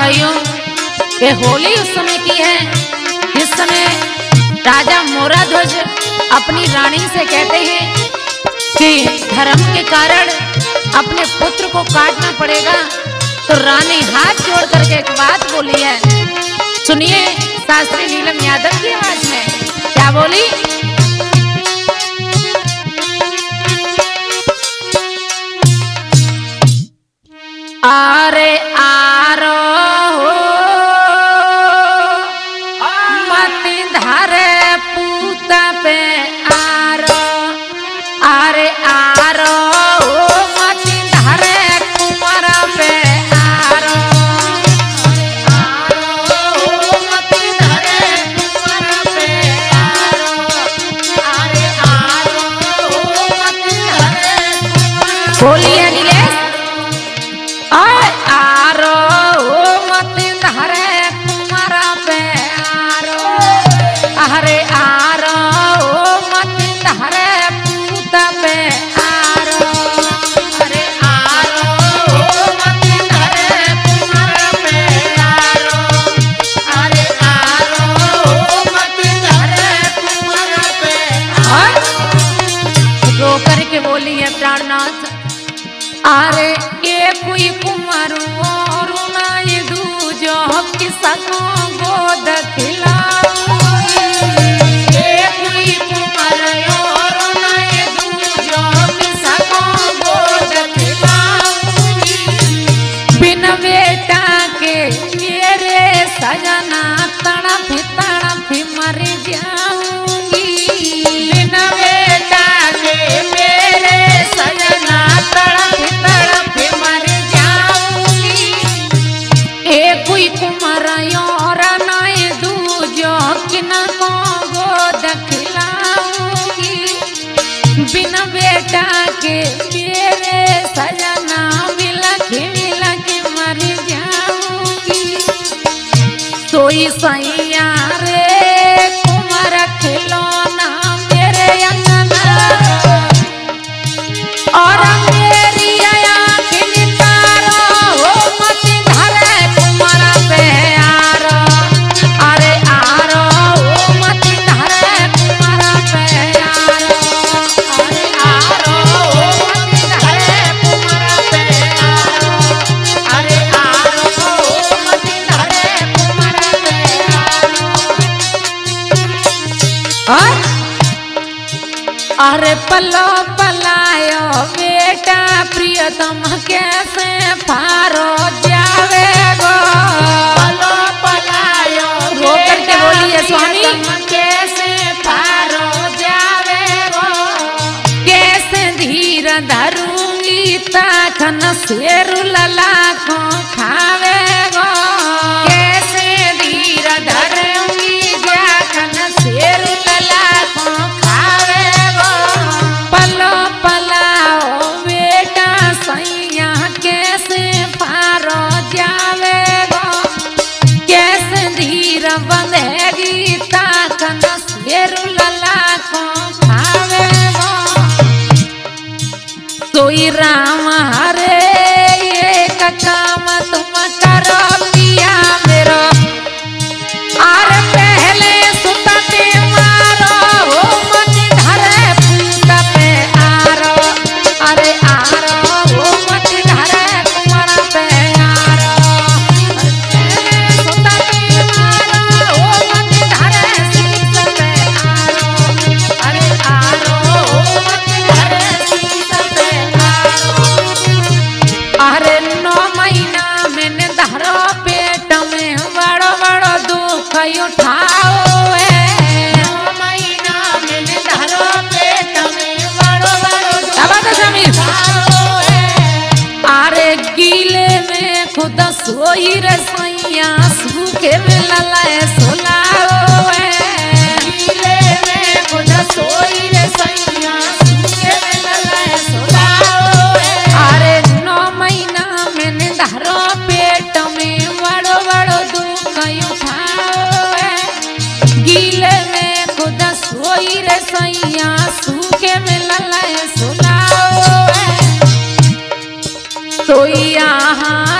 भाइयों, ये होली उस समय की है जिस समय राजा मोराध्वज अपनी रानी से कहते हैं कि धर्म के कारण अपने पुत्र को काटना पड़ेगा। तो रानी हाथ जोड़ करके एक बात बोली है, सुनिए शास्त्री नीलम यादव की आवाज में क्या बोली। आरे आरो मत धारे पूता पे आरो, आरे आरो मत धारे कुमारा पे आरो, आरो मत धारे कुमारा पे आरो, आरे आरो मत धारे कुमारा। बोलिए नीलेश। आरो मत धारे कुमारा पे आरो, अरे आरो मत धारे पूता पे आरो, अरे आरो मत धारे कुमारा पे आरो, अरे आरो मत धारे कुमारा पे आरो। रो करके बोली है प्राणनाथ, अरे ये कोई कुमारू और नाई दूजो किसा को गोद खिलाऊंगी, ये कोई कुमार और नाई दूजो किसा को गोद खिलाऊंगी, बिन बेटा के मेरे सजना तड़प तड़प मर जाऊंगी, बिन बेटा के मेरे सजना तड़प तड़प मर जाऊंगी, एक कोई कुमार और नाई दूजो किना को गोद खिलाऊंगी, बिना बेटा के मेरे सजना मिलक मिलक मर जाऊंगी। सोई सैया रे कुमार खिलौना मेरे अंगना और मेरी आँख नितारो मत धारे कुमारा पे आरो, अरे आरो मत धारे कुमारा पे आरो, अरे आरो मत धारे कुमारा पे आरो, अरे आरो मत धारे कुमारा पे आरो। अरे पलो पलायो बेटा प्रियतम कैसे फारो जावे गो, पलो पलायो रो करके बोलिए स्वामी कैसे फारो जावे गो, कैसे धीर धरूंगी तखन शेर लला को खावे गो, कैसे धीर धरूंगी जखन शेर लला को खावे गो, पलो पलाओ बेटा सैया कैसे फारो जावे गो, कैसे धीर बंधेगी ताकन शेर लला को खावे गो। सोई राम हरे एक काम तुम करो पिया मेरो, और पहले सुतते मारो मत धरे पूता पे आरो, अरे आरो मत धरे कुमारा पे आरो, पहले सुतते मारो मत धरे सीता पे आरो, अरे आरो मत धरे सीता पे आरो। अरे 9 महीना मैंने धरो पेट में बड़ो बड़ो दुख उठाओ है, 9 महीना मैंने धरो पेट में बड़ो बड़ो दुख उठाओ है, अरे गीले में खुद सोई रसैया सूखे में ललाए सुलाओ है, गीले में खुद सोई रसैया सूखे में ललाए सुलाओ है, अरे 9 महीना मैंने धरो पेट में बड़ो बड़ो दुख उठाओ है, गीले में खुद सोई रसैया सूखे में ललाए सुलाओ है। तो यहाँ